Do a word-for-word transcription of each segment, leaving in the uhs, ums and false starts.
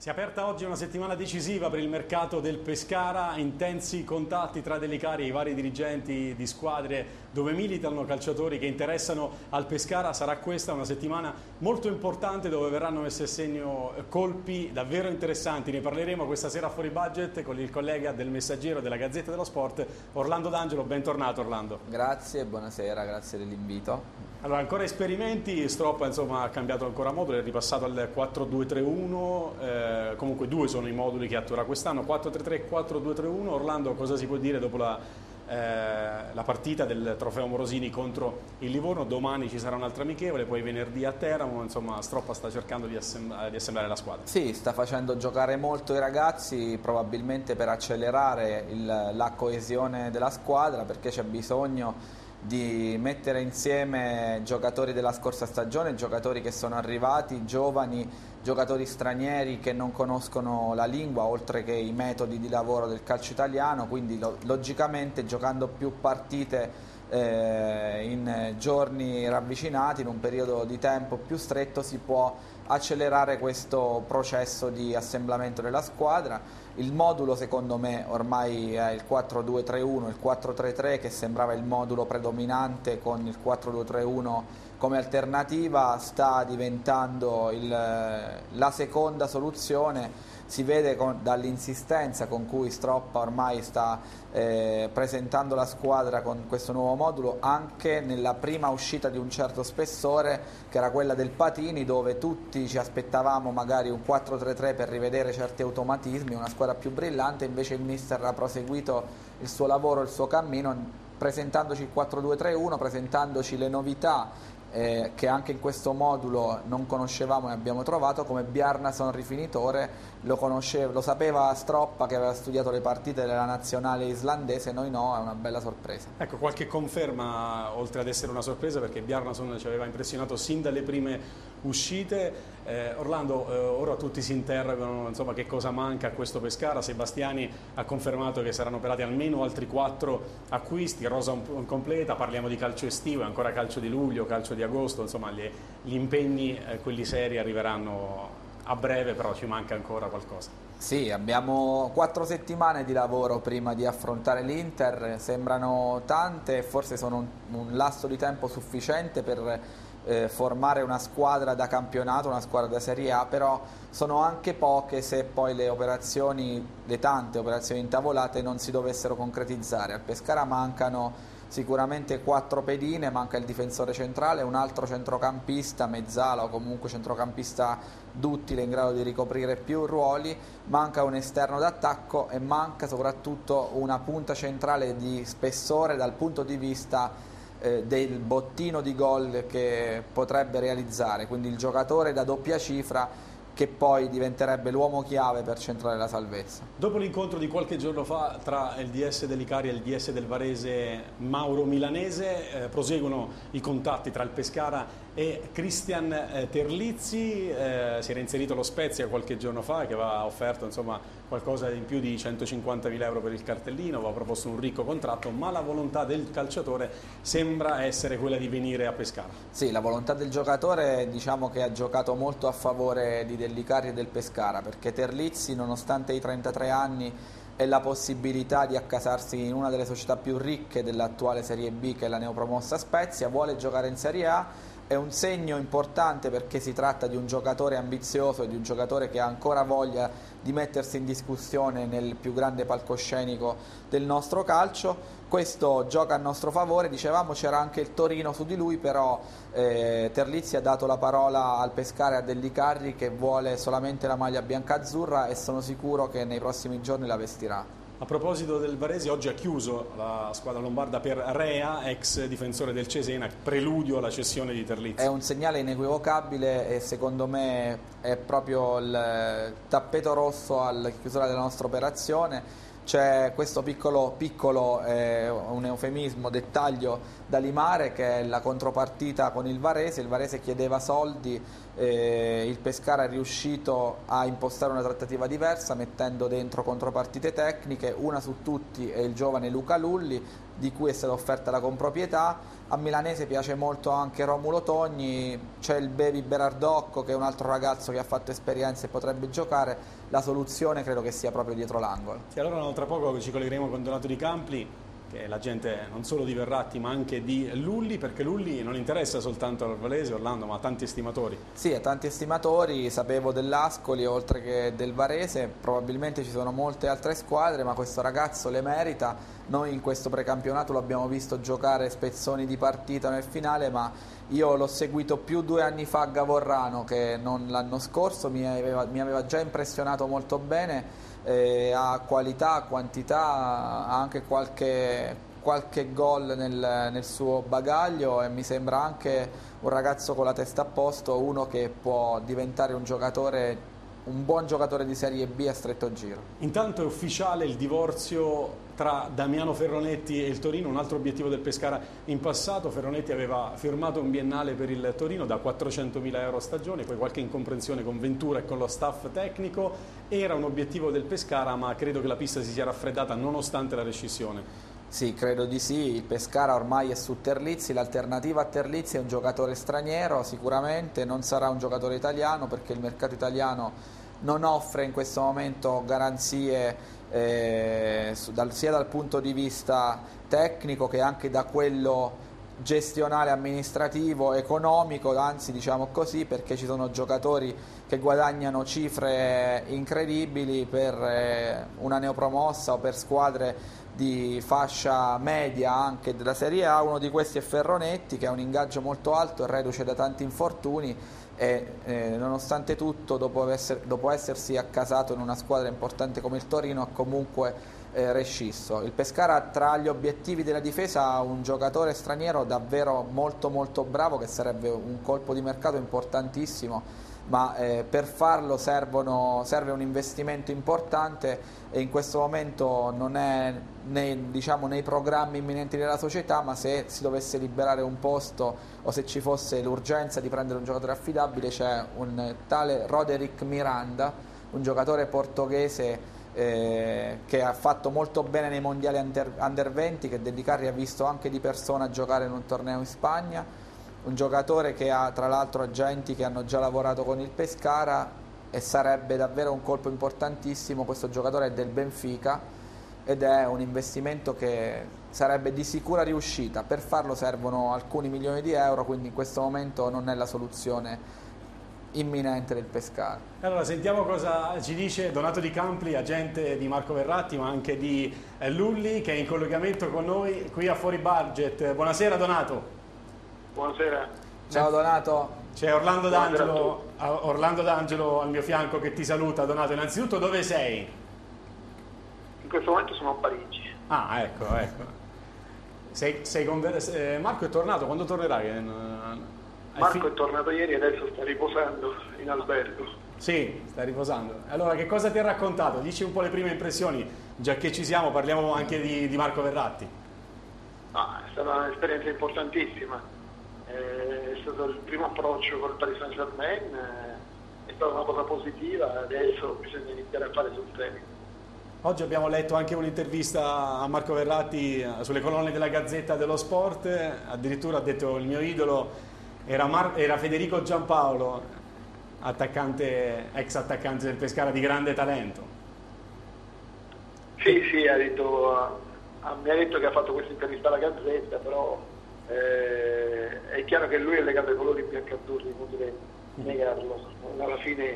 Si è aperta oggi una settimana decisiva per il mercato del Pescara, intensi contatti tra Dellicari e i vari dirigenti di squadre dove militano calciatori che interessano al Pescara. Sarà questa una settimana molto importante dove verranno messi a segno colpi davvero interessanti. Ne parleremo questa sera a Fuori Budget con il collega del Messaggero della Gazzetta dello Sport, Orlando D'Angelo. Bentornato Orlando. Grazie, buonasera, grazie dell'invito. Allora, ancora esperimenti, Stroppa insomma ha cambiato ancora modulo, è ripassato al quattro due tre uno, eh, comunque due sono i moduli che attuerà quest'anno, quattro tre tre e quattro due tre uno. Orlando, cosa si può dire dopo la, eh, la partita del Trofeo Morosini contro il Livorno? Domani ci sarà un'altra amichevole, poi venerdì a Teramo, insomma Stroppa sta cercando di, assem di assemblare la squadra. Sì, sta facendo giocare molto i ragazzi, probabilmente per accelerare il, la coesione della squadra, perché c'è bisogno di mettere insieme giocatori della scorsa stagione, giocatori che sono arrivati, giovani, giocatori stranieri che non conoscono la lingua oltre che i metodi di lavoro del calcio italiano, quindi lo, logicamente giocando più partite eh, in giorni ravvicinati, in un periodo di tempo più stretto, si può accelerare questo processo di assemblamento della squadra. Il modulo secondo me ormai è il quattro due tre uno, il quattro tre tre che sembrava il modulo predominante con il quattro due tre uno come alternativa, sta diventando il, la seconda soluzione. Si vede dall'insistenza con cui Stroppa ormai sta eh, presentando la squadra con questo nuovo modulo, anche nella prima uscita di un certo spessore che era quella del Patini, dove tutti ci aspettavamo magari un quattro tre tre per rivedere certi automatismi, una squadra più brillante. Invece il mister ha proseguito il suo lavoro, il suo cammino, presentandoci il quattro due tre uno, presentandoci le novità Eh, che anche in questo modulo non conoscevamo e abbiamo trovato, come Bjarnason rifinitore. Lo, conosceva, lo sapeva Stroppa che aveva studiato le partite della nazionale islandese, noi no, è una bella sorpresa. Ecco, qualche conferma oltre ad essere una sorpresa, perché Bjarnason ci aveva impressionato sin dalle prime uscite. eh, Orlando, eh, ora tutti si interrogano insomma che cosa manca a questo Pescara. Sebastiani ha confermato che saranno operati almeno altri quattro acquisti, rosa un, un completa, parliamo di calcio estivo, ancora calcio di luglio, calcio di agosto, insomma gli, gli impegni, eh, quelli seri, arriveranno a breve, però ci manca ancora qualcosa. Sì, abbiamo quattro settimane di lavoro prima di affrontare l'Inter, sembrano tante e forse sono un, un lasso di tempo sufficiente per eh, formare una squadra da campionato, una squadra da Serie A, però sono anche poche se poi le operazioni, le tante operazioni intavolate non si dovessero concretizzare. Al Pescara mancano sicuramente quattro pedine, manca il difensore centrale, un altro centrocampista, mezzala o comunque centrocampista duttile in grado di ricoprire più ruoli, manca un esterno d'attacco e manca soprattutto una punta centrale di spessore dal punto di vista eh, del bottino di gol che potrebbe realizzare, quindi il giocatore da doppia cifra che poi diventerebbe l'uomo chiave per centrare la salvezza. Dopo l'incontro di qualche giorno fa tra il D S Dellicari e il D S del Varese Mauro Milanese, eh, proseguono i contatti tra il Pescara e Christian eh, Terlizzi. Eh, si era inserito lo Spezia qualche giorno fa, che aveva offerto insomma qualcosa in più di centocinquantamila euro per il cartellino, aveva proposto un ricco contratto, ma la volontà del calciatore sembra essere quella di venire a Pescara. Sì, la volontà del giocatore, diciamo che ha giocato molto a favore di Dellicari e del Pescara, perché Terlizzi, nonostante i trentatré anni e la possibilità di accasarsi in una delle società più ricche dell'attuale Serie B, che è la neopromossa Spezia, vuole giocare in Serie A. È un segno importante perché si tratta di un giocatore ambizioso, di un giocatore che ha ancora voglia di mettersi in discussione nel più grande palcoscenico del nostro calcio. Questo gioca a nostro favore, dicevamo c'era anche il Torino su di lui, però eh, Terlizzi ha dato la parola al Pescara e a Dellicari che vuole solamente la maglia biancazzurra e sono sicuro che nei prossimi giorni la vestirà. A proposito del Varese, oggi ha chiuso la squadra lombarda per Rea, ex difensore del Cesena, preludio alla cessione di Terlizzi. È un segnale inequivocabile e secondo me è proprio il tappeto rosso alla chiusura della nostra operazione. C'è questo piccolo, piccolo eh, un eufemismo, dettaglio da limare, che è la contropartita con il Varese. Il Varese chiedeva soldi, eh, il Pescara è riuscito a impostare una trattativa diversa mettendo dentro contropartite tecniche, una su tutti è il giovane Luca Lulli, di cui è stata offerta la comproprietà. A Milanese piace molto anche Romulo Togni, c'è il Bevi Berardocco che è un altro ragazzo che ha fatto esperienza e potrebbe giocare. La soluzione credo che sia proprio dietro l'angolo. Sì, allora tra poco ci collegheremo con Donato Di Campli, che è la gente non solo di Verratti ma anche di Lulli, perché Lulli non interessa soltanto al Varese, Orlando, ma a tanti estimatori. Sì, a tanti estimatori, sapevo dell'Ascoli oltre che del Varese, probabilmente ci sono molte altre squadre, ma questo ragazzo le merita. Noi in questo precampionato l'abbiamo visto giocare spezzoni di partita nel finale, ma io l'ho seguito più due anni fa a Gavorrano che non l'anno scorso, mi aveva, mi aveva già impressionato molto bene. Eh, ha qualità, quantità, ha anche qualche, qualche gol nel, nel suo bagaglio e mi sembra anche un ragazzo con la testa a posto, uno che può diventare un giocatore, un buon giocatore di Serie B a stretto giro. Intanto è ufficiale il divorzio tra Damiano Ferronetti e il Torino, un altro obiettivo del Pescara in passato. Ferronetti aveva firmato un biennale per il Torino da quattrocentomila euro a stagione, poi qualche incomprensione con Ventura e con lo staff tecnico. Era un obiettivo del Pescara, ma credo che la pista si sia raffreddata nonostante la rescissione. Sì, credo di sì, il Pescara ormai è su Terlizzi, l'alternativa a Terlizzi è un giocatore straniero, sicuramente non sarà un giocatore italiano perché il mercato italiano non offre in questo momento garanzie eh, dal, sia dal punto di vista tecnico che anche da quello gestionale, amministrativo, economico, anzi diciamo così, perché ci sono giocatori che guadagnano cifre incredibili per eh, una neopromossa o per squadre di fascia media anche della Serie A. Uno di questi è Ferronetti, che ha un ingaggio molto alto, è reduce da tanti infortuni e eh, nonostante tutto dopo, esser, dopo essersi accasato in una squadra importante come il Torino ha comunque eh, rescisso. Il Pescara tra gli obiettivi della difesa ha un giocatore straniero davvero molto molto bravo che sarebbe un colpo di mercato importantissimo, ma eh, per farlo servono, serve un investimento importante e in questo momento non è nei, diciamo, nei programmi imminenti della società, ma se si dovesse liberare un posto o se ci fosse l'urgenza di prendere un giocatore affidabile c'è un tale Roderick Miranda, un giocatore portoghese eh, che ha fatto molto bene nei mondiali under, under venti, che De Carri ha visto anche di persona giocare in un torneo in Spagna, un giocatore che ha tra l'altro agenti che hanno già lavorato con il Pescara e sarebbe davvero un colpo importantissimo. Questo giocatore è del Benfica ed è un investimento che sarebbe di sicura riuscita. Per farlo servono alcuni milioni di euro, quindi in questo momento non è la soluzione imminente del Pescara. Allora sentiamo cosa ci dice Donato Di Campli, agente di Marco Verratti ma anche di eh, Lulli, che è in collegamento con noi qui a Fuori Budget. Buonasera Donato. Buonasera. Ciao Donato. C'è Orlando D'Angelo, Orlando D'Angelo al mio fianco che ti saluta. Donato, innanzitutto dove sei? In questo momento sono a Parigi. Ah, ecco, ecco. Sei, sei con... eh, Marco è tornato, quando tornerà? Che... Marco fi... è tornato ieri e adesso sta riposando in albergo. Sì, sta riposando. Allora, che cosa ti ha raccontato? Dici un po' le prime impressioni, già che ci siamo, parliamo anche di, di Marco Verratti. Ah, è stata un'esperienza importantissima. È stato il primo approccio col Paris Saint-Germain, è stata una cosa positiva, adesso bisogna iniziare a fare sul serio. Oggi abbiamo letto anche un'intervista a Marco Verratti sulle colonne della Gazzetta dello Sport, addirittura ha detto il mio idolo era, Mar era Federico Giampaolo, attaccante, ex attaccante del Pescara di grande talento. Sì, sì, ha detto, ha, mi ha detto che ha fatto questa intervista alla Gazzetta, però Eh, è chiaro che lui è legato ai colori biancazzurri, inutile negarlo. Alla fine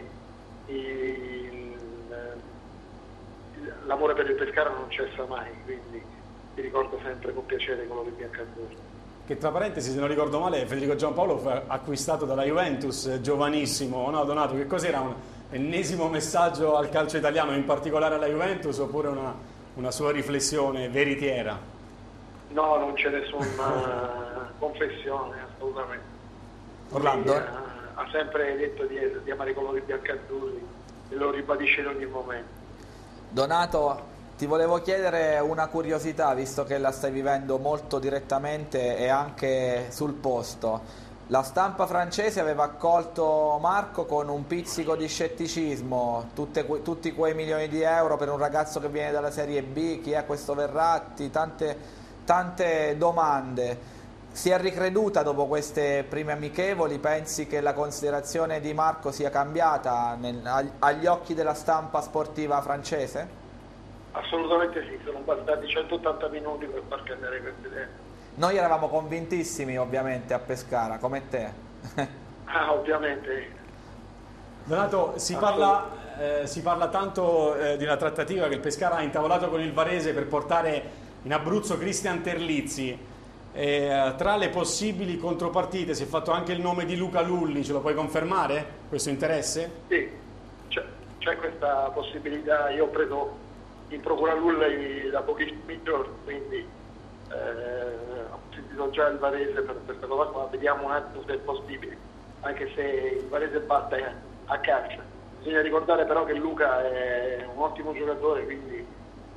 l'amore per il Pescara non cessa mai, quindi ti ricordo sempre con piacere i colori biancazzurri. Che tra parentesi, se non ricordo male, Federico Giampaolo fu acquistato dalla Juventus giovanissimo, no Donato? Che cos'era? Un ennesimo messaggio al calcio italiano, in particolare alla Juventus, oppure una, una sua riflessione veritiera? No, non c'è nessuna confessione, assolutamente. Orlando? Sì, ha, ha sempre detto di, di amare i colori biancazzurri e lo ribadisce in ogni momento. Donato, ti volevo chiedere una curiosità, visto che la stai vivendo molto direttamente e anche sul posto. La stampa francese aveva accolto Marco con un pizzico di scetticismo, tutte, tutti quei milioni di euro per un ragazzo che viene dalla Serie B, chi è questo Verratti, tante... tante domande. Si è ricreduta dopo queste prime amichevoli? Pensi che la considerazione di Marco sia cambiata nel, agli occhi della stampa sportiva francese? Assolutamente sì, sono bastati centottanta minuti per far cambiare queste idee. Noi eravamo convintissimi ovviamente a Pescara, come te. Ah, ovviamente. Donato, si parla, eh, si parla tanto eh, di una trattativa che il Pescara ha intavolato con il Varese per portare in Abruzzo Christian Terlizzi. E, tra le possibili contropartite si è fatto anche il nome di Luca Lulli, ce lo puoi confermare questo interesse? Sì, c'è questa possibilità. Io ho preso in procura Lulli da pochissimi giorni, quindi eh, ho sentito già il Varese per questa cosa qua, vediamo un attimo se è possibile, anche se il Varese batte a calcio. Bisogna ricordare però che Luca è un ottimo giocatore, quindi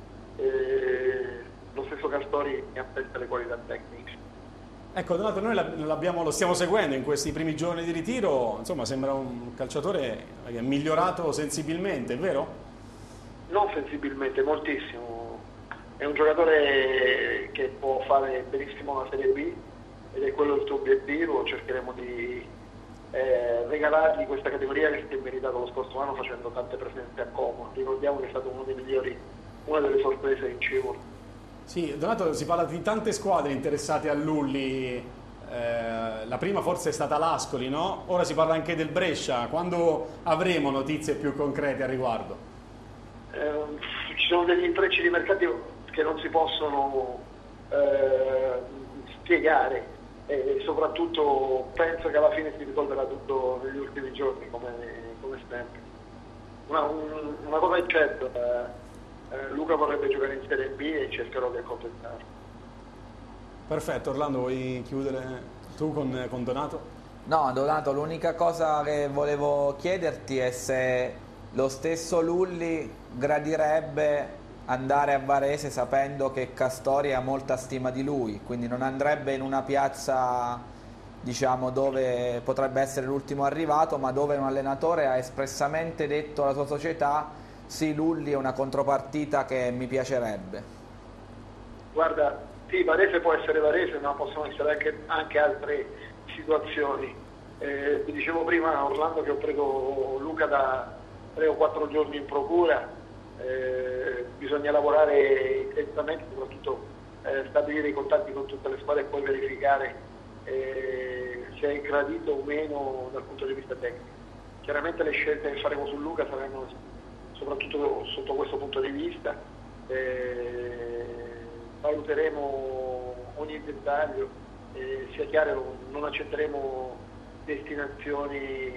eh, lo stesso Castori mi aspetta le qualità tecniche. Ecco Donato, noi lo stiamo seguendo in questi primi giorni di ritiro, insomma sembra un calciatore che è migliorato sensibilmente, è vero? Non sensibilmente, moltissimo. È un giocatore che può fare benissimo la Serie B ed è quello il suo obiettivo. Cercheremo di eh, regalargli questa categoria che si è meritato lo scorso anno facendo tante presenze a Como. Ricordiamo che è stato uno dei migliori, una delle sorprese in Civil. Sì, Donato, si parla di tante squadre interessate a Lulli, eh, la prima forse è stata l'Ascoli, no? Ora si parla anche del Brescia, quando avremo notizie più concrete a riguardo? Eh, ci sono degli intrecci di mercato che non si possono eh, spiegare e soprattutto penso che alla fine si risolverà tutto negli ultimi giorni come, come sempre. Una, un, una cosa è certa, eh, Eh, Luca vorrebbe giocare in Serie B e cercherò di accontentarlo. Perfetto, Orlando, vuoi chiudere tu con, con Donato? No, Donato, l'unica cosa che volevo chiederti è se lo stesso Lulli gradirebbe andare a Varese sapendo che Castori ha molta stima di lui, quindi non andrebbe in una piazza, diciamo, dove potrebbe essere l'ultimo arrivato, ma dove un allenatore ha espressamente detto alla sua società: sì, Lulli è una contropartita che mi piacerebbe. Guarda, sì, Varese può essere Varese, ma possono essere anche, anche altre situazioni. Eh, ti dicevo prima, Orlando, che ho preso Luca da tre o quattro giorni in procura. Eh, bisogna lavorare intensamente, soprattutto eh, stabilire i contatti con tutte le squadre e poi verificare eh, se è gradito o meno dal punto di vista tecnico. Chiaramente le scelte che faremo su Luca saranno soprattutto sotto questo punto di vista, eh, valuteremo ogni dettaglio, eh, sia chiaro, non accetteremo destinazioni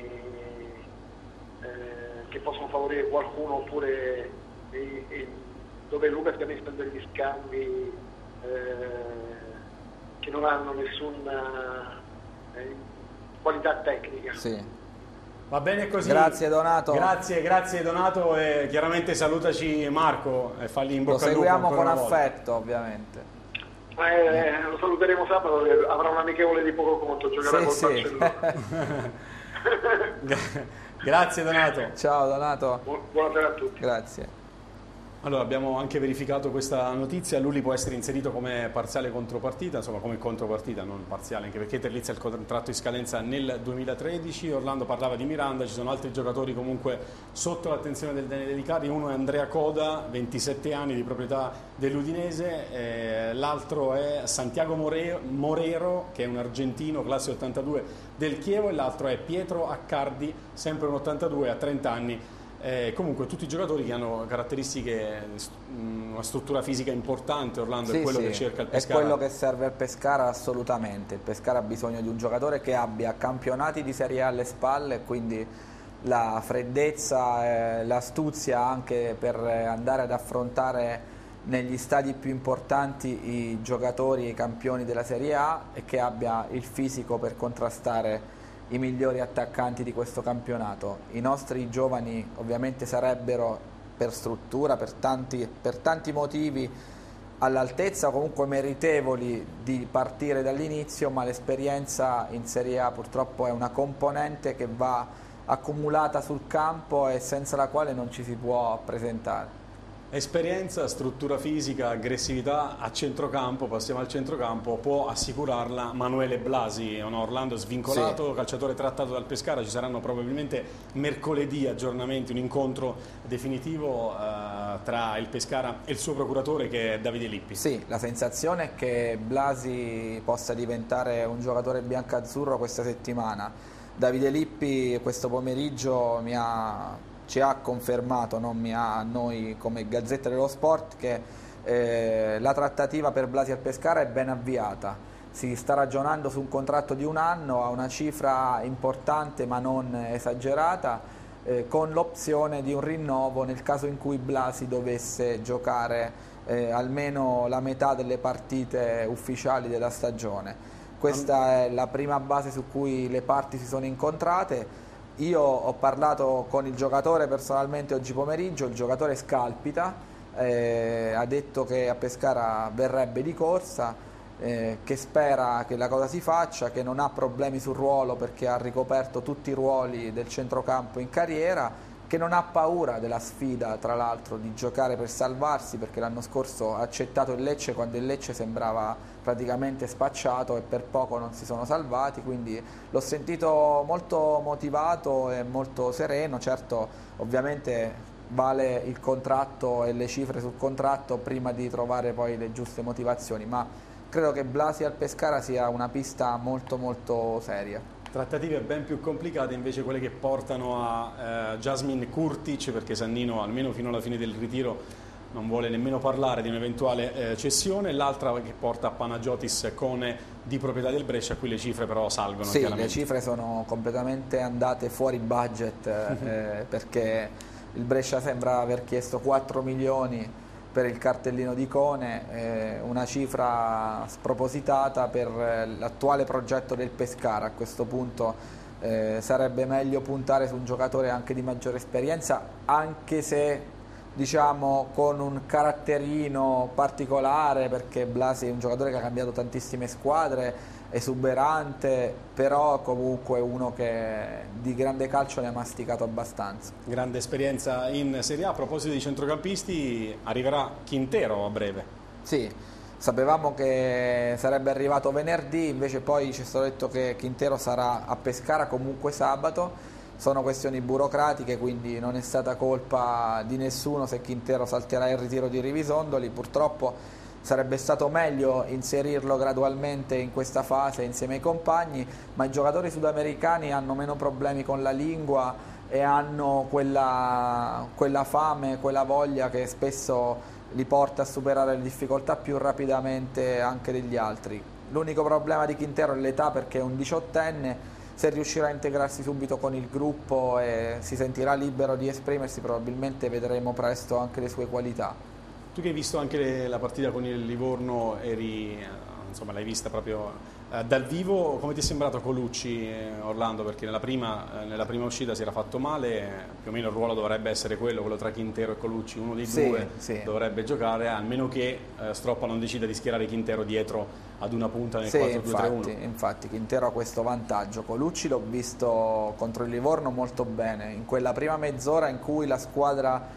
eh, che possono favorire qualcuno oppure eh, eh, dove Luca sia messo in degli scambi eh, che non hanno nessuna eh, qualità tecnica. Sì. Va bene così. Grazie Donato. Grazie, grazie Donato e chiaramente salutaci Marco e fagli in bocca al lupo. Lo seguiamo con affetto volta. Ovviamente. Eh, lo saluteremo sabato, avrà un amichevole di poco conto, giocherà sì, col sì. Barcellona. Grazie Donato. Ciao Donato. Bu- buonasera a tutti. Grazie. Allora, abbiamo anche verificato questa notizia, Lulli può essere inserito come parziale contropartita, insomma come contropartita, non parziale, anche perché Terlizzi ha il contratto in scadenza nel duemilatredici, Orlando parlava di Miranda, ci sono altri giocatori comunque sotto l'attenzione del Daniele Di Carli, uno è Andrea Coda, ventisette anni di proprietà dell'Udinese, eh, l'altro è Santiago More- Morero, che è un argentino, classe ottantadue del Chievo, e l'altro è Pietro Accardi, sempre un ottantadue, a trenta anni. Eh, comunque tutti i giocatori che hanno caratteristiche, una struttura fisica importante, Orlando, sì, è quello sì, che cerca il Pescara. È quello che serve al Pescara assolutamente. Il Pescara ha bisogno di un giocatore che abbia campionati di Serie A alle spalle, quindi la freddezza e l'astuzia anche per andare ad affrontare negli stadi più importanti i giocatori e i campioni della Serie A, e che abbia il fisico per contrastare i migliori attaccanti di questo campionato. I nostri giovani ovviamente sarebbero per struttura, per tanti, per tanti motivi all'altezza o comunque meritevoli di partire dall'inizio, ma l'esperienza in Serie A purtroppo è una componente che va accumulata sul campo e senza la quale non ci si può presentare. Esperienza, struttura fisica, aggressività a centrocampo, passiamo al centrocampo, può assicurarla Manuele Blasi, no? Orlando svincolato, sì. Calciatore trattato dal Pescara, ci saranno probabilmente mercoledì aggiornamenti, un incontro definitivo eh, tra il Pescara e il suo procuratore che è Davide Lippi. Sì, la sensazione è che Blasi possa diventare un giocatore biancazzurro questa settimana. Davide Lippi questo pomeriggio mi ha... ci ha confermato, non mi ha, a noi come Gazzetta dello Sport, che eh, la trattativa per Blasi al Pescara è ben avviata. Si sta ragionando su un contratto di un anno a una cifra importante ma non esagerata, eh, con l'opzione di un rinnovo nel caso in cui Blasi dovesse giocare eh, almeno la metà delle partite ufficiali della stagione. Questa è la prima base su cui le parti si sono incontrate. Io ho parlato con il giocatore personalmente oggi pomeriggio, il giocatore scalpita, eh, ha detto che a Pescara verrebbe di corsa, eh, che spera che la cosa si faccia, che non ha problemi sul ruolo perché ha ricoperto tutti i ruoli del centrocampo in carriera, che non ha paura della sfida, tra l'altro, di giocare per salvarsi, perché l'anno scorso ha accettato il Lecce quando il Lecce sembrava praticamente spacciato e per poco non si sono salvati, quindi l'ho sentito molto motivato e molto sereno. Certo, ovviamente vale il contratto e le cifre sul contratto prima di trovare poi le giuste motivazioni, ma credo che Blasi al Pescara sia una pista molto molto seria. Trattative ben più complicate invece quelle che portano a eh, Jasmin Kurtic, perché Sannino almeno fino alla fine del ritiro non vuole nemmeno parlare di un'eventuale eh, cessione, l'altra che porta a Panagiotis Cone di proprietà del Brescia. Qui le cifre però salgono. Sì, le cifre sono completamente andate fuori budget eh, perché il Brescia sembra aver chiesto quattro milioni per il cartellino di Cone, eh, una cifra spropositata per eh, l'attuale progetto del Pescara. A questo punto eh, sarebbe meglio puntare su un giocatore anche di maggiore esperienza, anche se diciamo con un caratterino particolare, perché Blasi è un giocatore che ha cambiato tantissime squadre, esuberante, però comunque uno che di grande calcio ne ha masticato abbastanza. Grande esperienza in Serie A. A proposito di centrocampisti, arriverà Quintero a breve. Sì, sapevamo che sarebbe arrivato venerdì, invece poi ci è stato detto che Quintero sarà a Pescara comunque sabato. Sono questioni burocratiche, quindi non è stata colpa di nessuno se Quintero salterà il ritiro di Rivisondoli. Purtroppo sarebbe stato meglio inserirlo gradualmente in questa fase insieme ai compagni, ma i giocatori sudamericani hanno meno problemi con la lingua e hanno quella, quella fame, quella voglia che spesso li porta a superare le difficoltà più rapidamente anche degli altri. L'unico problema di Quintero è l'età, perché è un diciottenne. Se riuscirà a integrarsi subito con il gruppo e si sentirà libero di esprimersi, probabilmente vedremo presto anche le sue qualità. Tu che hai visto anche la partita con il Livorno, eri, insomma, l'hai vista proprio eh, dal vivo, come ti è sembrato Colucci, eh, Orlando? Perché nella prima, eh, nella prima uscita si era fatto male, eh, più o meno il ruolo dovrebbe essere quello, quello tra Quintero e Colucci, uno dei sì, due sì. dovrebbe giocare, almeno che eh, Stroppa non decida di schierare Quintero dietro ad una punta nel sì, quattro due tre uno. Infatti, infatti Quintero ha questo vantaggio. Colucci l'ho visto contro il Livorno molto bene, in quella prima mezz'ora in cui la squadra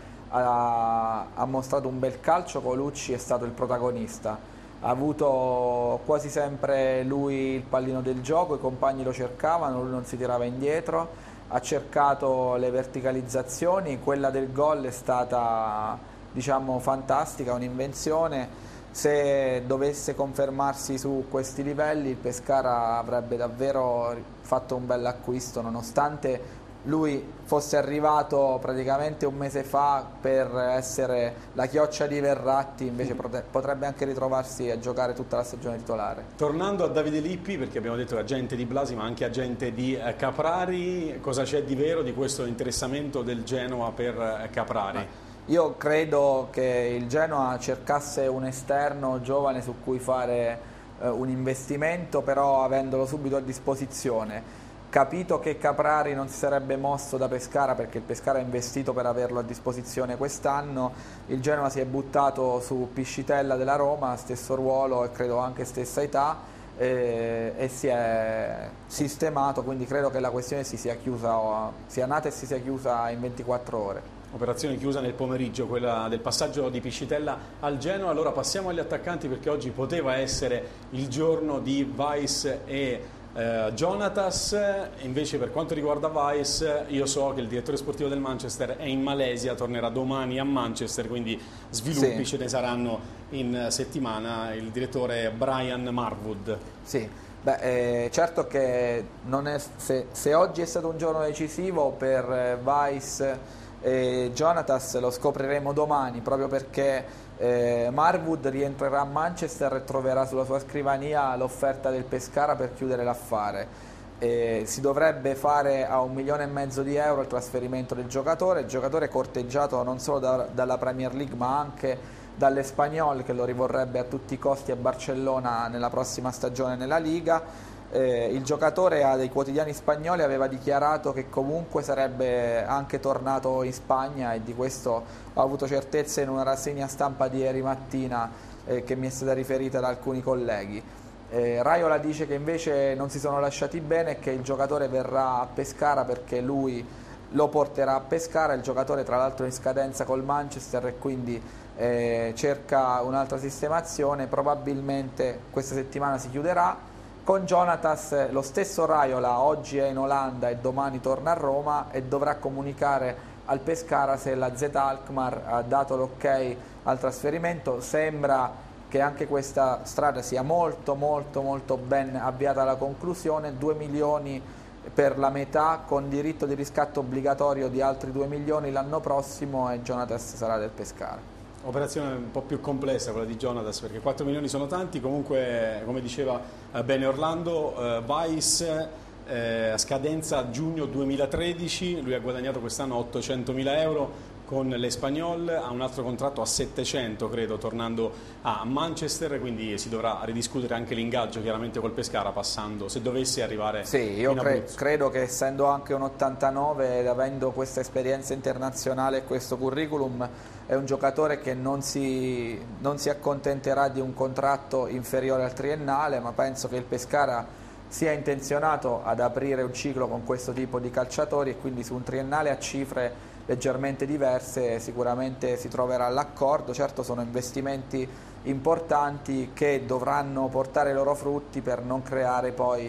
ha, ha mostrato un bel calcio, Colucci è stato il protagonista. Ha avuto quasi sempre lui il pallino del gioco, i compagni lo cercavano, lui non si tirava indietro, ha cercato le verticalizzazioni, quella del gol è stata, diciamo, fantastica, un'invenzione. Se dovesse confermarsi su questi livelli, il Pescara avrebbe davvero fatto un bel acquisto, nonostante lui fosse arrivato praticamente un mese fa per essere la chioccia di Verratti, invece potrebbe anche ritrovarsi a giocare tutta la stagione titolare. Tornando a Davide Lippi, perché abbiamo detto agente di Blasi ma anche agente di Caprari, cosa c'è di vero di questo interessamento del Genoa per Caprari? Ah. Io credo che il Genoa cercasse un esterno giovane su cui fare eh, un investimento, però avendolo subito a disposizione. Capito che Caprari non si sarebbe mosso da Pescara, perché il Pescara ha investito per averlo a disposizione quest'anno, il Genoa si è buttato su Piscitella della Roma, stesso ruolo e credo anche stessa età, e, e si è sistemato, quindi credo che la questione si sia chiusa, sia nata e si sia chiusa in ventiquattro ore. Operazione chiusa nel pomeriggio, quella del passaggio di Piscitella al Genoa. Allora passiamo agli attaccanti, perché oggi poteva essere il giorno di Weiss e eh, Jonatas. Invece per quanto riguarda Weiss, io so che il direttore sportivo del Manchester è in Malesia, tornerà domani a Manchester, quindi sviluppi sì. ce ne saranno in settimana. Il direttore Brian Marwood. Sì. Beh, eh, certo che non è, se, se oggi è stato un giorno decisivo per eh, Weiss e Jonatas, lo scopriremo domani, proprio perché eh, Marwood rientrerà a Manchester e troverà sulla sua scrivania l'offerta del Pescara per chiudere l'affare. Eh, si dovrebbe fare a un milione e mezzo di euro il trasferimento del giocatore, il giocatore corteggiato non solo da, dalla Premier League ma anche dall'Espanyol, che lo rivorrebbe a tutti i costi a Barcellona nella prossima stagione nella Liga. Eh, il giocatore a dei quotidiani spagnoli aveva dichiarato che comunque sarebbe anche tornato in Spagna, e di questo ho avuto certezza in una rassegna stampa di ieri mattina eh, che mi è stata riferita da alcuni colleghi. Eh, Raiola dice che invece non si sono lasciati bene e che il giocatore verrà a Pescara perché lui lo porterà a Pescara. Il giocatore tra l'altro è in scadenza col Manchester e quindi eh, cerca un'altra sistemazione. Probabilmente questa settimana si chiuderà. Con Jonatas lo stesso Raiola oggi è in Olanda e domani torna a Roma e dovrà comunicare al Pescara se la Z Alkmaar ha dato l'ok al trasferimento. Sembra che anche questa strada sia molto molto molto ben avviata alla conclusione. due milioni per la metà, con diritto di riscatto obbligatorio di altri due milioni l'anno prossimo, e Jonatas sarà del Pescara. Operazione un po' più complessa quella di Jonatas, perché quattro milioni sono tanti. Comunque, come diceva eh, bene Orlando, eh, Weiss eh, a scadenza giugno duemilatredici, lui ha guadagnato quest'anno ottocentomila euro con l'Espanyol, ha un altro contratto a settecento credo tornando a Manchester, quindi si dovrà ridiscutere anche l'ingaggio chiaramente col Pescara, passando, se dovesse arrivare sì, io in cre credo che essendo anche un ottantanove ed avendo questa esperienza internazionale e questo curriculum, è un giocatore che non si, non si accontenterà di un contratto inferiore al triennale, ma penso che il Pescara sia intenzionato ad aprire un ciclo con questo tipo di calciatori, e quindi su un triennale a cifre leggermente diverse sicuramente si troverà l'accordo. Certo, sono investimenti importanti che dovranno portare i loro frutti per non creare poi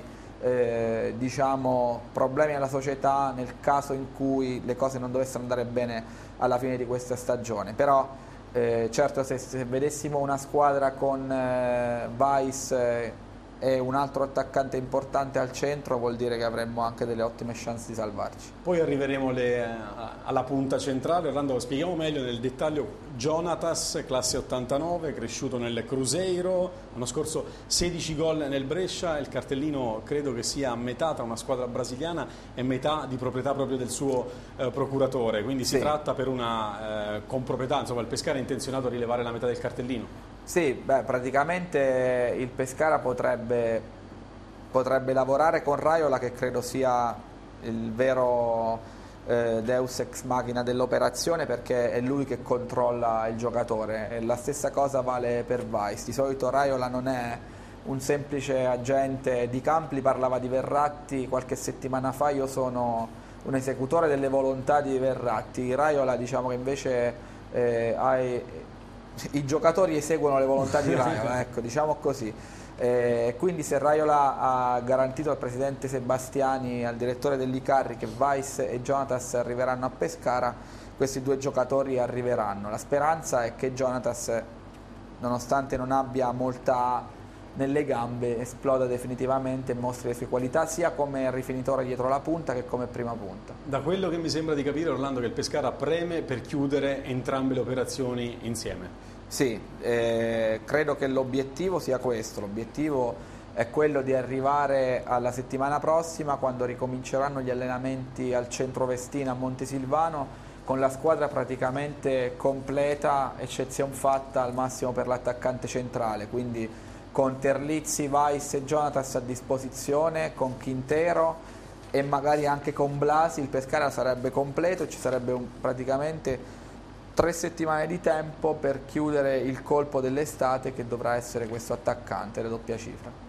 eh, diciamo problemi alla società nel caso in cui le cose non dovessero andare bene alla fine di questa stagione. Però eh, certo, se, se vedessimo una squadra con eh, Weiss eh, e un altro attaccante importante al centro, vuol dire che avremmo anche delle ottime chance di salvarci. Poi arriveremo le, alla punta centrale. Orlando, spieghiamo meglio nel dettaglio. Jonatas, classe ottantanove, cresciuto nel Cruzeiro, l'anno scorso sedici gol nel Brescia. Il cartellino credo che sia a metà tra una squadra brasiliana e metà di proprietà proprio del suo eh, procuratore, quindi si sì. tratta per una eh, comproprietà, insomma il Pescara è intenzionato a rilevare la metà del cartellino. Sì, beh, praticamente il Pescara potrebbe, potrebbe lavorare con Raiola, che credo sia il vero eh, deus ex machina dell'operazione, perché è lui che controlla il giocatore, e la stessa cosa vale per Weiss. Di solito Raiola non è un semplice agente di Campli, parlava di Verratti qualche settimana fa. Io sono un esecutore delle volontà di Verratti. Raiola diciamo che invece eh, ha... i giocatori eseguono le volontà di Raiola, ecco, diciamo così. Eh, quindi se Raiola ha garantito al presidente Sebastiani, al direttore dell'Icarri, che Weiss e Jonatas arriveranno a Pescara, questi due giocatori arriveranno. La speranza è che Jonatas, nonostante non abbia molta nelle gambe, esploda definitivamente e mostri le sue qualità sia come rifinitore dietro la punta che come prima punta. Da quello che mi sembra di capire, Orlando, che il Pescara preme per chiudere entrambe le operazioni insieme. Sì, eh, credo che l'obiettivo sia questo. L'obiettivo è quello di arrivare alla settimana prossima, quando ricominceranno gli allenamenti al centro Vestina a Montesilvano, con la squadra praticamente completa, eccezione fatta al massimo per l'attaccante centrale, quindi con Terlizzi, Weiss e Jonatas a disposizione, con Quintero e magari anche con Blasi. Il Pescara sarebbe completo e ci sarebbe un, praticamente tre settimane di tempo per chiudere il colpo dell'estate, che dovrà essere questo attaccante, la doppia cifra.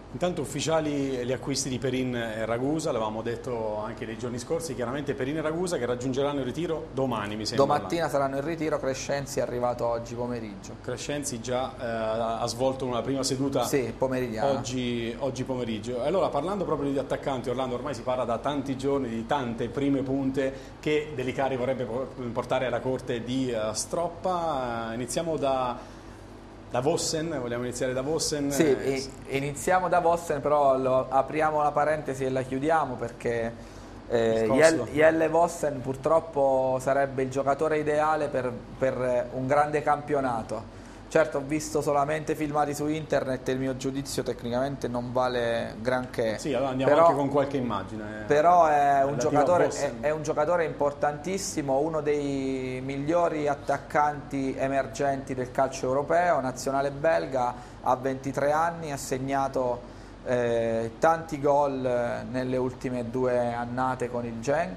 Intanto ufficiali gli acquisti di Perin e Ragusa, l'avevamo detto anche nei giorni scorsi, chiaramente Perin e Ragusa che raggiungeranno il ritiro domani, mi sembra. Domattina là. Saranno in ritiro, Crescenzi è arrivato oggi pomeriggio. Crescenzi già eh, ha svolto una prima seduta sì, pomeridiana. Oggi, oggi pomeriggio. Allora, parlando proprio di attaccanti, Orlando, ormai si parla da tanti giorni di tante prime punte che Delicari vorrebbe portare alla corte di uh, Stroppa. Uh, iniziamo da... Da Vossen, vogliamo iniziare da Vossen? Sì, eh, iniziamo da Vossen, però lo, apriamo la parentesi e la chiudiamo perché eh, Jelle Vossen purtroppo sarebbe il giocatore ideale per, per un grande campionato. Certo, ho visto solamente filmati su internet e il mio giudizio tecnicamente non vale granché. Sì, allora andiamo però, anche con qualche immagine. Però è un, giocatore, è, è un giocatore importantissimo, uno dei migliori attaccanti emergenti del calcio europeo, nazionale belga, ha ventitré anni, ha segnato eh, tanti gol nelle ultime due annate con il Genk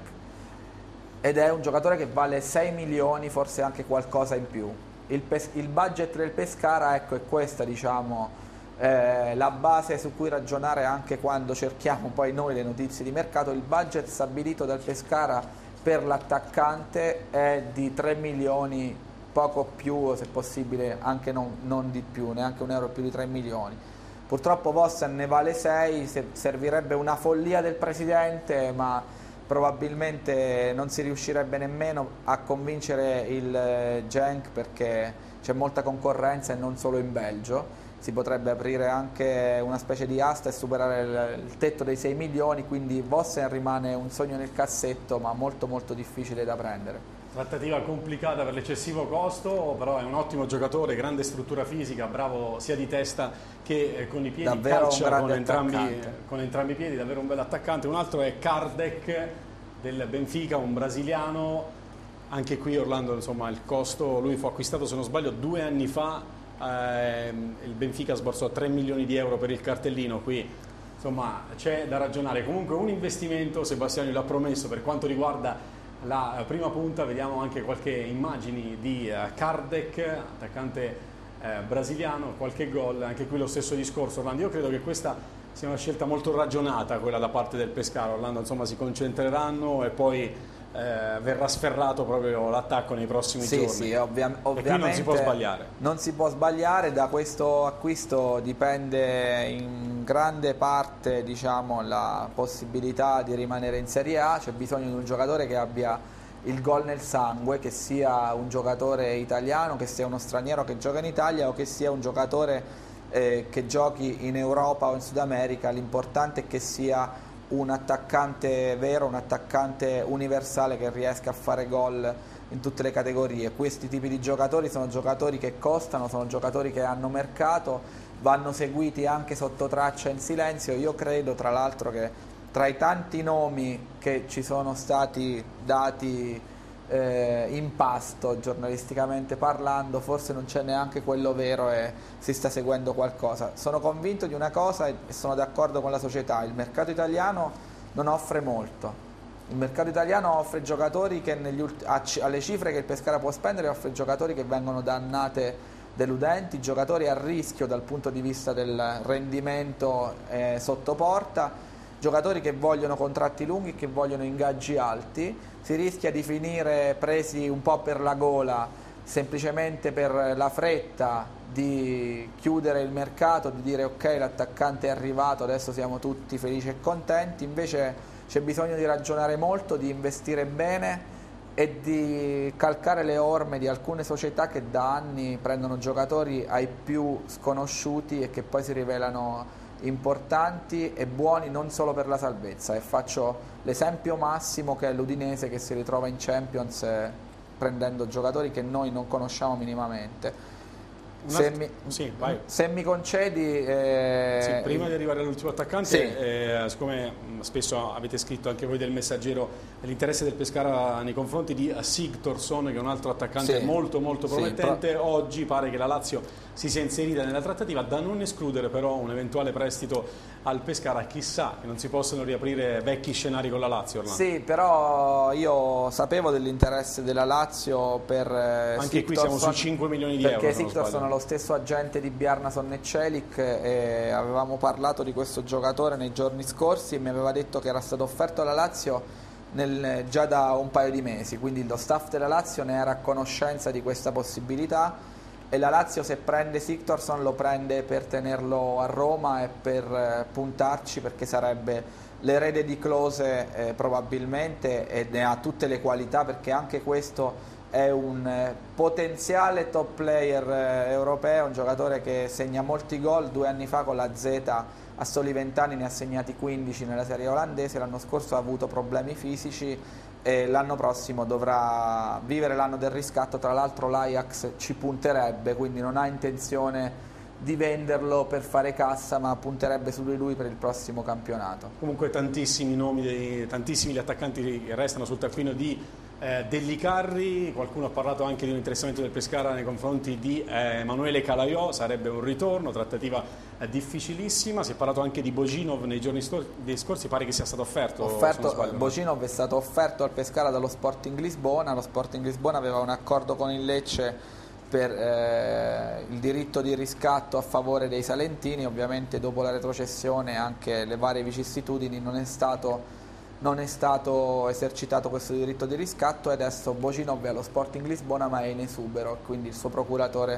ed è un giocatore che vale sei milioni, forse anche qualcosa in più. Il, il budget del Pescara, ecco, è questa, diciamo, eh, la base su cui ragionare anche quando cerchiamo poi noi le notizie di mercato. Il budget stabilito dal Pescara per l'attaccante è di tre milioni, poco più, se possibile anche non, non di più, neanche un euro più di tre milioni. Purtroppo Vossen ne vale sei, servirebbe una follia del presidente, ma probabilmente non si riuscirebbe nemmeno a convincere il Genk perché c'è molta concorrenza e non solo in Belgio. Si potrebbe aprire anche una specie di asta e superare il, il tetto dei sei milioni, quindi Vossen rimane un sogno nel cassetto ma molto molto difficile da prendere. Trattativa complicata per l'eccessivo costo, però è un ottimo giocatore, grande struttura fisica, bravo sia di testa che con i piedi, davvero calcia con entrambi, con entrambi i piedi, davvero un bel attaccante. Un altro è Kardec del Benfica, un brasiliano, anche qui Orlando, insomma, il costo, lui fu acquistato se non sbaglio due anni fa, ehm, il Benfica sborsò tre milioni di euro per il cartellino, qui insomma c'è da ragionare. Comunque un investimento, Sebastiano l'ha promesso per quanto riguarda la prima punta. Vediamo anche qualche immagini di uh, Kardec, attaccante uh, brasiliano, qualche gol, anche qui lo stesso discorso, Orlando. Io credo che questa sia una scelta molto ragionata, quella da parte del Pescara. Orlando, insomma, si concentreranno e poi eh, verrà sferrato proprio l'attacco nei prossimi sì, giorni. Sì, ovvia ovviamente e qui non si può sbagliare. Non si può sbagliare, da questo acquisto dipende in grande parte, diciamo, la possibilità di rimanere in Serie A. C'è bisogno di un giocatore che abbia il gol nel sangue, che sia un giocatore italiano, che sia uno straniero che gioca in Italia o che sia un giocatore Eh, che giochi in Europa o in Sud America. L'importante è che sia un attaccante vero, un attaccante universale che riesca a fare gol in tutte le categorie. Questi tipi di giocatori sono giocatori che costano, sono giocatori che hanno mercato, vanno seguiti anche sotto traccia in silenzio. Io credo tra l'altro che tra i tanti nomi che ci sono stati dati Eh, in pasto giornalisticamente parlando, forse non c'è neanche quello vero e si sta seguendo qualcosa. Sono convinto di una cosa e sono d'accordo con la società: il mercato italiano non offre molto. Il mercato italiano offre giocatori che negli alle cifre che il Pescara può spendere, offre giocatori che vengono da annate deludenti, giocatori a rischio dal punto di vista del rendimento eh, sotto porta, giocatori che vogliono contratti lunghi, che vogliono ingaggi alti. Si rischia di finire presi un po' per la gola semplicemente per la fretta di chiudere il mercato, di dire ok, l'attaccante è arrivato, adesso siamo tutti felici e contenti. Invece c'è bisogno di ragionare molto, di investire bene e di calcare le orme di alcune società che da anni prendono giocatori ai più sconosciuti e che poi si rivelano importanti e buoni non solo per la salvezza. E faccio l'esempio massimo che è l'Udinese, che si ritrova in Champions eh, prendendo giocatori che noi non conosciamo minimamente. Se mi, sì, vai. se mi concedi eh, sì, prima di arrivare all'ultimo attaccante, sì. eh, siccome spesso avete scritto anche voi del Messaggero l'interesse del Pescara nei confronti di Sigthorsson, che è un altro attaccante sì. molto molto promettente, sì, però... oggi pare che la Lazio si sia inserita nella trattativa, da non escludere però un eventuale prestito al Pescara. Chissà che non si possano riaprire vecchi scenari con la Lazio, Orlando. Sì, però io sapevo dell'interesse della Lazio per eh, anche qui siamo sui cinque milioni di euro, perché Sigthorsson è lo stesso agente di Bjarnason e Celik e avevamo avevamo parlato di questo giocatore nei giorni scorsi e mi aveva detto che era stato offerto alla Lazio nel, già da un paio di mesi, quindi lo staff della Lazio ne era a conoscenza di questa possibilità e la Lazio, se prende Sigthorsson, lo prende per tenerlo a Roma e per eh, puntarci, perché sarebbe l'erede di Klose eh, probabilmente, e ne ha tutte le qualità, perché anche questo è un eh, potenziale top player eh, europeo, un giocatore che segna molti gol. Due anni fa con la Z a soli venti anni ne ha segnati quindici nella serie olandese, l'anno scorso ha avuto problemi fisici e l'anno prossimo dovrà vivere l'anno del riscatto. Tra l'altro l'Ajax ci punterebbe, quindi non ha intenzione di venderlo per fare cassa, ma punterebbe su di lui per il prossimo campionato. Comunque tantissimi nomi, dei, tantissimi gli attaccanti che restano sul taccuino di eh, Dellicarri. Qualcuno ha parlato anche di un interessamento del Pescara nei confronti di eh, Emanuele Calaiò, sarebbe un ritorno, trattativa eh, difficilissima. Si è parlato anche di Boginov nei giorni scorsi, pare che sia stato offerto. offerto sbaglio, Boginov è stato offerto al Pescara dallo Sporting Lisbona. Lo Sporting Lisbona aveva un accordo con il Lecce per eh, il diritto di riscatto a favore dei salentini. Ovviamente dopo la retrocessione e anche le varie vicissitudini non è stato, non è stato esercitato questo diritto di riscatto e adesso Boginov è allo Sporting Lisbona ma è in esubero, quindi il suo procuratore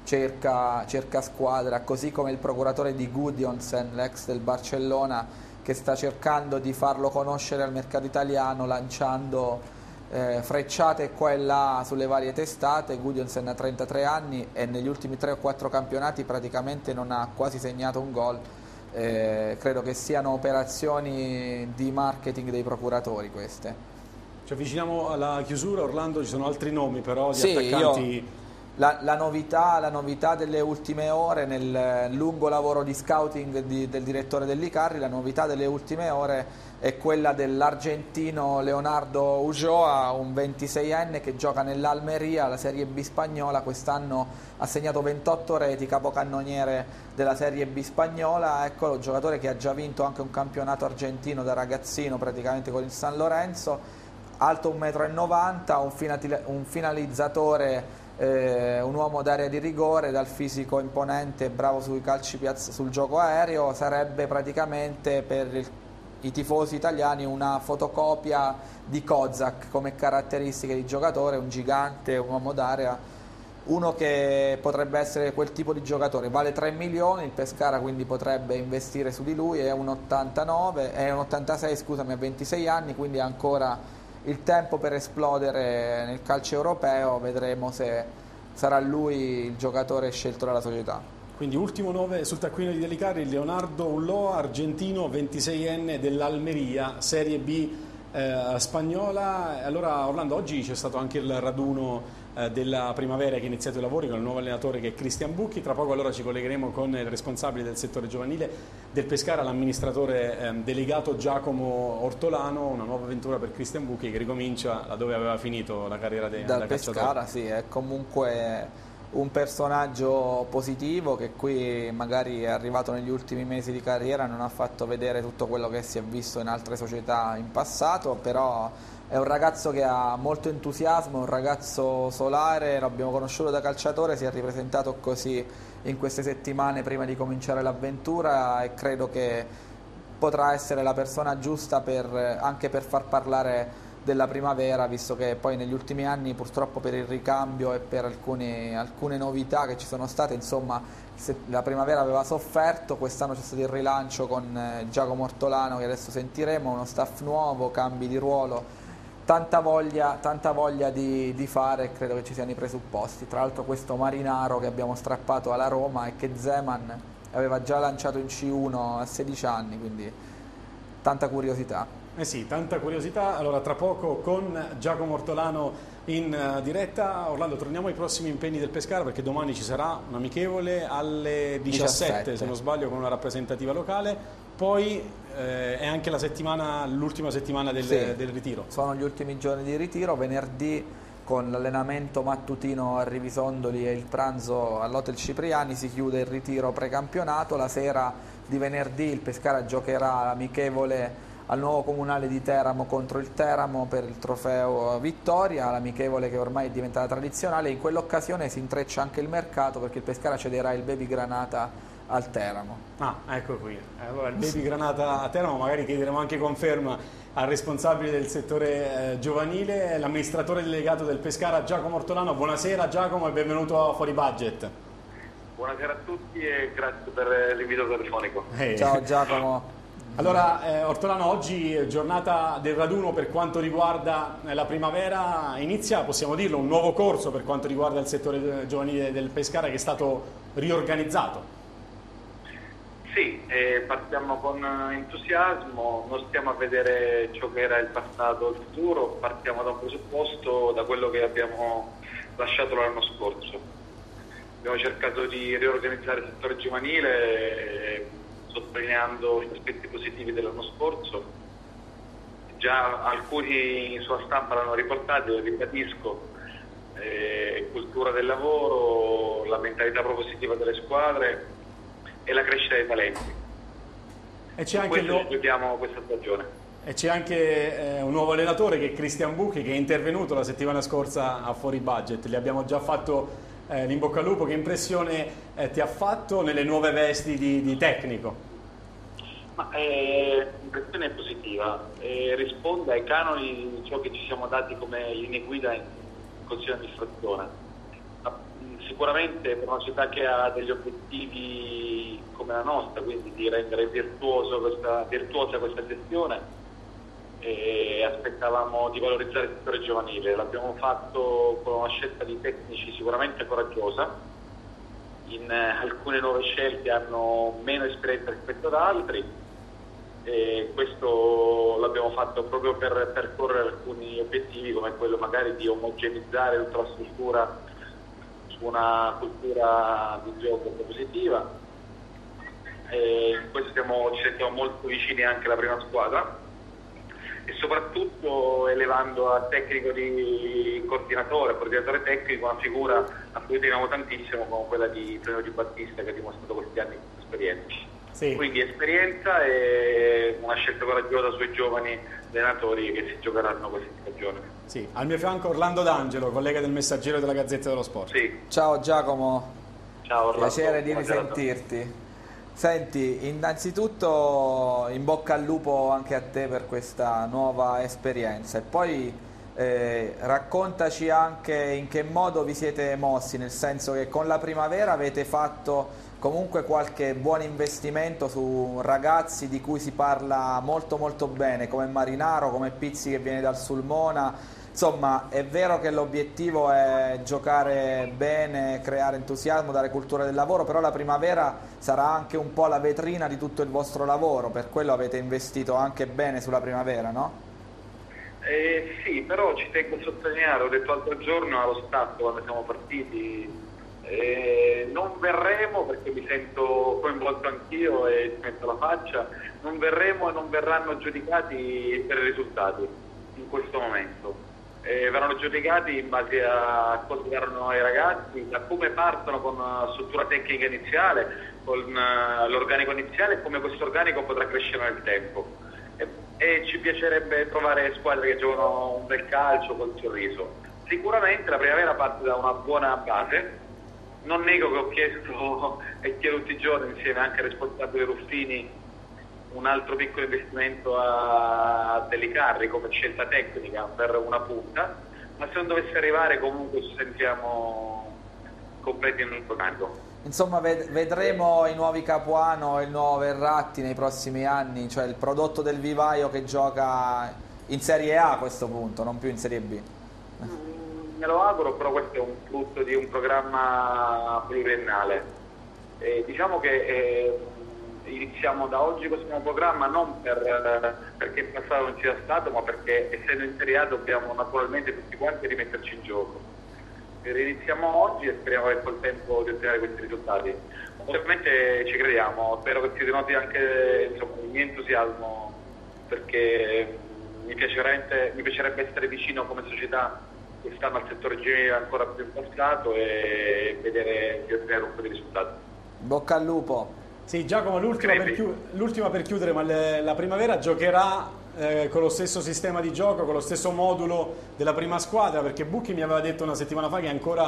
cerca, cerca squadra, così come il procuratore di Gudjonsen, l'ex del Barcellona, che sta cercando di farlo conoscere al mercato italiano lanciando Eh, frecciate qua e là sulle varie testate. Gudjonsen ha trentatré anni e negli ultimi tre o quattro campionati praticamente non ha quasi segnato un gol. Eh, credo che siano operazioni di marketing dei procuratori queste. Ci avviciniamo alla chiusura, Orlando, ci sono altri nomi però di sì, attaccanti. Io... La, la, novità, la novità delle ultime ore nel lungo lavoro di scouting di, del direttore Dellicarri, la novità delle ultime ore è quella dell'argentino Leonardo Ulloa, un ventiseienne che gioca nell'Almeria, la Serie B spagnola. Quest'anno ha segnato ventotto reti, capocannoniere della Serie B spagnola. Ecco, un giocatore che ha già vinto anche un campionato argentino da ragazzino praticamente con il San Lorenzo, alto uno e novanta metri, un finalizzatore, Eh, un uomo d'area di rigore, dal fisico imponente, bravo sui calci piazz- sul gioco aereo. Sarebbe praticamente per il, i tifosi italiani una fotocopia di Kozak come caratteristiche di giocatore, un gigante, un uomo d'area, uno che potrebbe essere quel tipo di giocatore. Vale tre milioni, il Pescara quindi potrebbe investire su di lui, è un ottantanove, è un ottantasei scusami, a ventisei anni, quindi ha ancora il tempo per esplodere nel calcio europeo. Vedremo se sarà lui il giocatore scelto dalla società. Quindi ultimo nove sul taccuino di Dellicarri, Leonardo Ulloa, argentino, ventiseienne dell'Almeria, Serie B eh, spagnola. Allora Orlando, oggi c'è stato anche il raduno eh, della primavera che ha iniziato i lavori con il nuovo allenatore che è Cristian Bucchi. Tra poco allora ci collegheremo con il responsabile del settore giovanile del Pescara, l'amministratore eh, delegato Giacomo Ortolano. Una nuova avventura per Cristian Bucchi che ricomincia da dove aveva finito la carriera de, dal da Pescara. calciatore. Sì, è comunque un personaggio positivo che qui magari è arrivato negli ultimi mesi di carriera, non ha fatto vedere tutto quello che si è visto in altre società in passato, però è un ragazzo che ha molto entusiasmo, un ragazzo solare, l'abbiamo conosciuto da calciatore, si è ripresentato così in queste settimane prima di cominciare l'avventura e credo che potrà essere la persona giusta per, anche per far parlare della primavera, visto che poi negli ultimi anni purtroppo per il ricambio e per alcune, alcune novità che ci sono state, insomma, se la primavera aveva sofferto. Quest'anno c'è stato il rilancio con eh, Giacomo Ortolano, che adesso sentiremo, uno staff nuovo, cambi di ruolo, tanta voglia, tanta voglia di, di fare, e credo che ci siano i presupposti. Tra l'altro questo Marinaro che abbiamo strappato alla Roma e che Zeman aveva già lanciato in C uno a sedici anni, quindi tanta curiosità. Eh sì, tanta curiosità. Allora tra poco con Giacomo Ortolano in uh, diretta. Orlando, torniamo ai prossimi impegni del Pescara, perché domani ci sarà un amichevole alle diciassette, diciassette. Se non sbaglio, con una rappresentativa locale. Poi eh, è anche la settimana, l'ultima settimana del, sì, del ritiro. Sono gli ultimi giorni di ritiro. Venerdì con l'allenamento mattutino a Rivisondoli e il pranzo all'Hotel Cipriani si chiude il ritiro precampionato. La sera di venerdì il Pescara giocherà l'amichevole al nuovo comunale di Teramo contro il Teramo per il trofeo Vittoria, l'amichevole che ormai è diventata tradizionale. In quell'occasione si intreccia anche il mercato, perché il Pescara cederà il Baby Granata al Teramo. Ah, ecco qui. Allora il baby Granata a Teramo, magari chiederemo anche conferma al responsabile del settore eh, giovanile, l'amministratore delegato del Pescara Giacomo Ortolano. Buonasera Giacomo e benvenuto a Fuori Budget. Buonasera a tutti e grazie per l'invito telefonico. Eh. Ciao Giacomo. Allora eh, Ortolano, oggi è giornata del raduno per quanto riguarda la primavera, inizia, possiamo dirlo, un nuovo corso per quanto riguarda il settore giovanile del Pescara che è stato riorganizzato. Sì, eh, partiamo con entusiasmo, non stiamo a vedere ciò che era il passato o il futuro, partiamo da un presupposto, da quello che abbiamo lasciato l'anno scorso. Abbiamo cercato di riorganizzare il settore giovanile, eh, sottolineando gli aspetti positivi dell'anno scorso. Già alcuni sulla stampa l'hanno riportato, lo ribadisco, eh, cultura del lavoro, la mentalità propositiva delle squadre e la crescita dei talenti. E c'è anche questo lo... giochiamo questa stagione. E c'è anche eh, un nuovo allenatore che è Cristian Bucchi, che è intervenuto la settimana scorsa a Fuori Budget. Gli abbiamo già fatto eh, l'in bocca al lupo. Che impressione eh, ti ha fatto nelle nuove vesti di, di tecnico? Ma eh, l'impressione è positiva, eh, risponde ai canoni di ciò che ci siamo dati come linee guida in consiglio di amministrazione. Ma, sicuramente per una società che ha degli obiettivi come la nostra, quindi di rendere virtuoso questa, virtuosa questa gestione, e aspettavamo di valorizzare il settore giovanile. L'abbiamo fatto con una scelta di tecnici sicuramente coraggiosa. In eh, alcune nuove scelte hanno meno esperienza rispetto ad altri, e questo l'abbiamo fatto proprio per percorrere alcuni obiettivi, come quello magari di omogenizzare tutta la struttura su una cultura di gioco positiva. E in questo siamo, ci sentiamo molto vicini anche alla prima squadra, e soprattutto elevando a tecnico di coordinatore, coordinatore tecnico, una figura a cui teniamo tantissimo, come quella di Tonino Di Battista, che ha dimostrato questi anni di esperienza. Sì. Quindi esperienza e una scelta coraggiosa sui giovani allenatori che si giocheranno questa stagione. Sì. Al mio fianco Orlando D'Angelo, collega del Messaggero della Gazzetta dello Sport. Sì. Ciao Giacomo. Ciao Orlando. Piacere di risentirti. Senti, innanzitutto in bocca al lupo anche a te per questa nuova esperienza, e poi eh, raccontaci anche in che modo vi siete mossi, nel senso che con la primavera avete fatto comunque qualche buon investimento su ragazzi di cui si parla molto molto bene, come Marinaro, come Pizzi che viene dal Sulmona. Insomma, è vero che l'obiettivo è giocare bene, creare entusiasmo, dare cultura del lavoro, però la primavera sarà anche un po' la vetrina di tutto il vostro lavoro, per quello avete investito anche bene sulla primavera, no? Eh, sì, però ci tengo a sottolineare, ho detto l'altro giorno allo staff quando siamo partiti, eh, non verremo, perché mi sento coinvolto anch'io e ci metto la faccia, non verremo e non verranno giudicati per i risultati in questo momento. Eh, verranno giudicati in base a cosa daranno ai ragazzi, da come partono con la struttura tecnica iniziale, con uh, l'organico iniziale, e come questo organico potrà crescere nel tempo. E, e ci piacerebbe trovare squadre che giocano un bel calcio col sorriso. Sicuramente la primavera parte da una buona base. Non nego che ho chiesto e chiedo tutti i giorni, insieme anche al responsabile Ruffini, un altro piccolo investimento a Delicarri come scelta tecnica per una punta, ma se non dovesse arrivare comunque ci sentiamo completi in un organico. Insomma, vedremo i nuovi Capuano e il nuovo Verratti nei prossimi anni, cioè il prodotto del vivaio che gioca in Serie A a questo punto, non più in Serie B. Mm, me lo auguro, però questo è un frutto di un programma pluriennale. Eh, diciamo che eh, iniziamo da oggi questo nuovo programma non per, perché in passato non sia stato, ma perché essendo in Serie A dobbiamo naturalmente tutti quanti rimetterci in gioco. Iniziamo oggi e speriamo che col tempo di ottenere questi risultati. Ovviamente ci crediamo, spero che si denoti anche, insomma, il mio entusiasmo, perché mi piacerebbe, mi piacerebbe essere vicino come società quest'anno al settore giovanile ancora più impassato e vedere di ottenere un po' di risultati. Bocca al lupo. Sì, Giacomo, l'ultima per, chiud per chiudere, ma le, la primavera giocherà eh, con lo stesso sistema di gioco, con lo stesso modulo della prima squadra, perché Bucchi mi aveva detto una settimana fa che ancora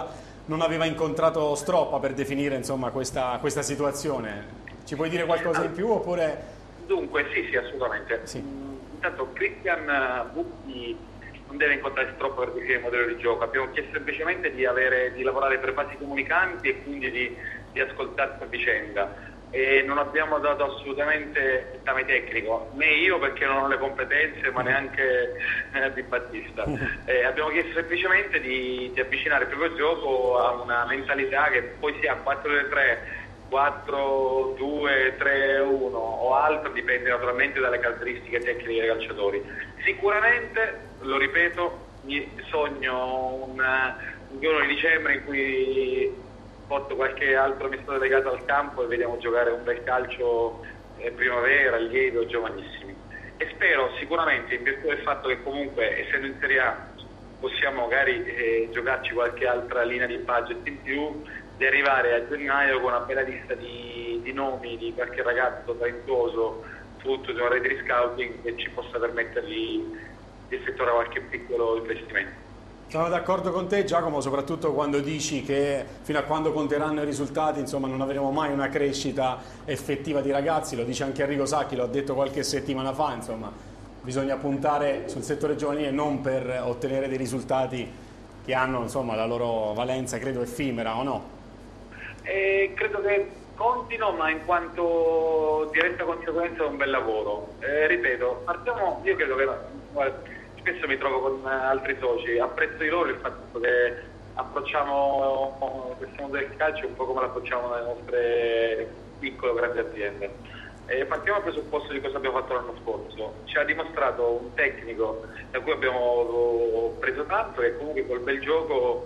non aveva incontrato Stroppa per definire insomma, questa, questa situazione. Ci puoi dire qualcosa in più oppure... Dunque sì, sì, assolutamente. Sì. Intanto Cristian Bucchi non deve incontrare Stroppa per definire il modello di gioco, abbiamo chiesto semplicemente di, avere, di lavorare per basi comunicanti e quindi di, di ascoltarsi a vicenda. E non abbiamo dato assolutamente esame tecnico, né io perché non ho le competenze, ma neanche eh, Di Battista. Eh, abbiamo chiesto semplicemente di, di avvicinare il proprio gioco a una mentalità che poi sia quattro tre, quattro due tre uno o altro, dipende naturalmente dalle caratteristiche tecniche dei calciatori. Sicuramente, lo ripeto, mi sogno un, un giorno di dicembre in cui porto qualche altro amistoso legato al campo e vediamo giocare un bel calcio eh, primavera, allievi o giovanissimi. E spero sicuramente, in virtù del fatto che comunque essendo in Serie A possiamo magari eh, giocarci qualche altra linea di budget in più, di arrivare a gennaio con una bella lista di, di nomi di qualche ragazzo talentuoso frutto di una rete di scouting che ci possa permettere di, di effettuare qualche piccolo investimento. Sono d'accordo con te Giacomo, soprattutto quando dici che fino a quando conteranno i risultati insomma, non avremo mai una crescita effettiva di ragazzi, lo dice anche Enrico Sacchi, lo ha detto qualche settimana fa, insomma, bisogna puntare sul settore giovanile non per ottenere dei risultati che hanno insomma, la loro valenza credo effimera o no? Eh, credo che contino, ma in quanto diretta conseguenza è un bel lavoro. Eh, ripeto, partiamo, io credo che... Guarda, spesso mi trovo con altri soci, apprezzo di loro il fatto che approcciamo questo mondo del calcio un po' come l'approcciamo nelle nostre piccole o grandi aziende. E partiamo dal presupposto di cosa abbiamo fatto l'anno scorso. Ci ha dimostrato un tecnico da cui abbiamo preso tanto e comunque col bel gioco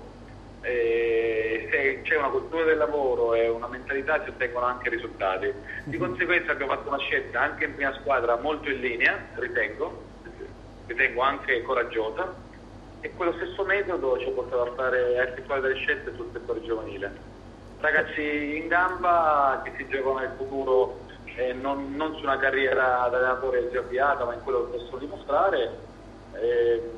eh, se c'è una cultura del lavoro e una mentalità si ottengono anche risultati. Di conseguenza abbiamo fatto una scelta anche in prima squadra molto in linea, ritengo, ritengo anche coraggiosa, e quello stesso metodo ci ha portato a fare a effettuare delle scelte sul settore giovanile. Ragazzi in gamba che si giocano nel futuro eh, non, non su una carriera da allenatore già avviata, ma in quello che possono dimostrare eh,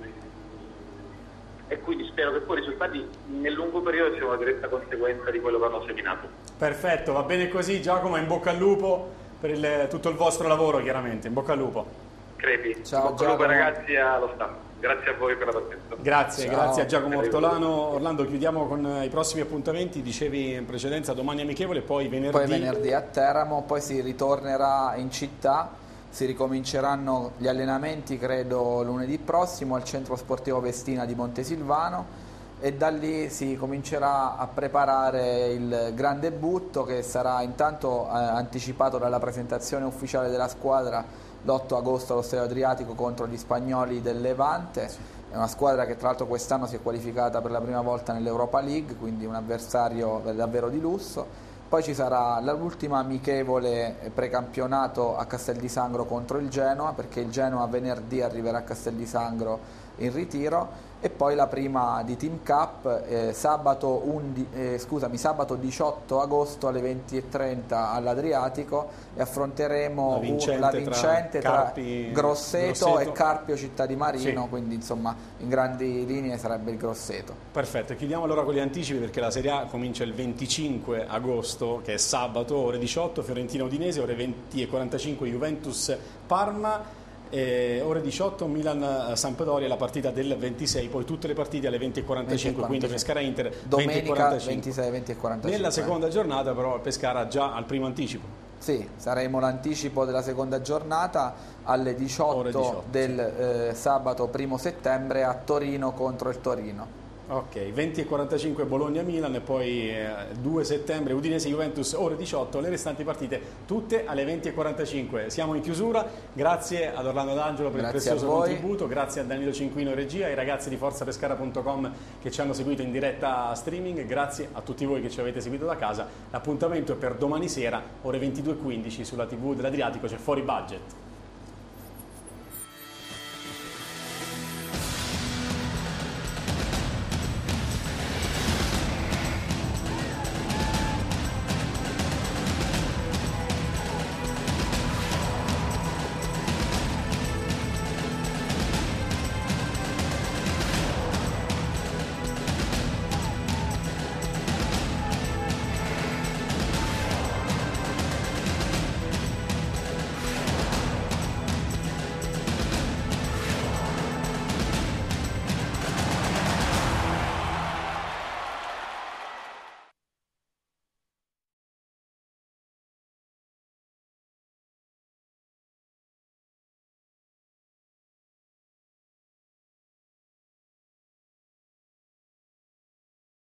e quindi spero che poi i risultati nel lungo periodo siano una diretta conseguenza di quello che hanno seminato. Perfetto, va bene così Giacomo, in bocca al lupo per il, tutto il vostro lavoro chiaramente, in bocca al lupo. Crepi. Ciao Giacomo. Ragazzi allo staff. Grazie a voi per la pazienza. Grazie, Ciao. grazie a Giacomo Ortolano. Orlando, chiudiamo con i prossimi appuntamenti, dicevi in precedenza domani amichevole, poi venerdì. Poi venerdì a Teramo, poi si ritornerà in città, si ricominceranno gli allenamenti credo lunedì prossimo al centro sportivo Vestina di Montesilvano e da lì si comincerà a preparare il gran debutto che sarà intanto eh, anticipato dalla presentazione ufficiale della squadra l'otto agosto allo Stadio Adriatico contro gli spagnoli del Levante. È una squadra che tra l'altro quest'anno si è qualificata per la prima volta nell'Europa League, quindi un avversario davvero di lusso. Poi ci sarà l'ultima amichevole precampionato a Castel di Sangro contro il Genoa, perché il Genoa venerdì arriverà a Castel di Sangro in ritiro, e poi la prima di Team Cup eh, sabato, undi, eh, scusami, sabato diciotto agosto alle venti e trenta all'Adriatico e affronteremo la vincente, un, la vincente tra, Carpi, tra Grosseto, Grosseto e Carpio Città di Marino, sì. Quindi insomma in grandi linee sarebbe il Grosseto. Perfetto, chiudiamo allora con gli anticipi perché la Serie A comincia il venticinque agosto, che è sabato, ore diciotto, Fiorentina Udinese, ore venti e quarantacinque Juventus Parma. E ore diciotto Milan-Sampdoria, la partita del ventisei, poi tutte le partite alle venti e quarantacinque, quindi Pescara-Inter domenica ventisei, venti e quarantacinque. Nella seconda giornata però Pescara già al primo anticipo. Sì, saremo l'anticipo della seconda giornata alle diciotto, diciotto del eh, sabato primo settembre a Torino contro il Torino. Ok, venti e quarantacinque Bologna-Milan e poi eh, due settembre Udinese-Juventus ore diciotto, le restanti partite tutte alle venti e quarantacinque. Siamo in chiusura, grazie ad Orlando D'Angelo per grazie il prezioso contributo, grazie a Danilo Cinquino in regia, ai ragazzi di forza pescara punto com che ci hanno seguito in diretta streaming, grazie a tutti voi che ci avete seguito da casa. L'appuntamento è per domani sera ore ventidue e quindici sulla tivù dell'Adriatico, c'è Fuori Budget.